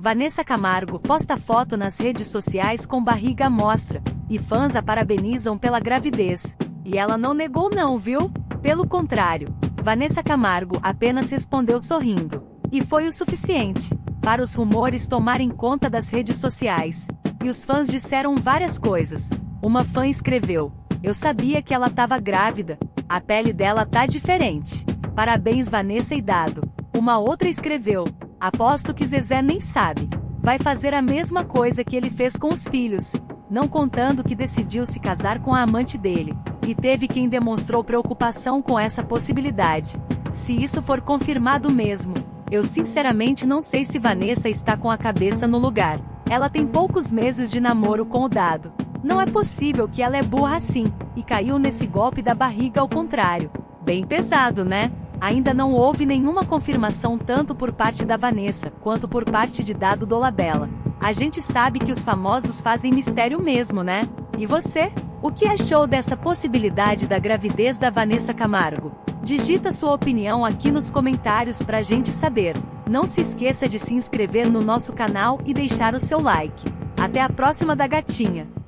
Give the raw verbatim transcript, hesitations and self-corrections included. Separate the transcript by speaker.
Speaker 1: Vanessa Camargo posta foto nas redes sociais com barriga à mostra, e fãs a parabenizam pela gravidez. E ela não negou não, viu? Pelo contrário, Vanessa Camargo apenas respondeu sorrindo. E foi o suficiente para os rumores tomarem conta das redes sociais. E os fãs disseram várias coisas. Uma fã escreveu: "Eu sabia que ela estava grávida. A pele dela tá diferente. Parabéns, Vanessa e Dado." Uma outra escreveu: "Aposto que Zezé nem sabe. Vai fazer a mesma coisa que ele fez com os filhos." Não contando que decidiu se casar com a amante dele. E teve quem demonstrou preocupação com essa possibilidade. Se isso for confirmado mesmo, eu sinceramente não sei se Vanessa está com a cabeça no lugar. Ela tem poucos meses de namoro com o Dado. Não é possível que ela é burra assim, e caiu nesse golpe da barriga ao contrário. Bem pesado, né? Ainda não houve nenhuma confirmação tanto por parte da Vanessa, quanto por parte de Dado Dolabella. A gente sabe que os famosos fazem mistério mesmo, né? E você? O que achou dessa possibilidade da gravidez da Vanessa Camargo? Digita sua opinião aqui nos comentários pra gente saber. Não se esqueça de se inscrever no nosso canal e deixar o seu like. Até a próxima da gatinha!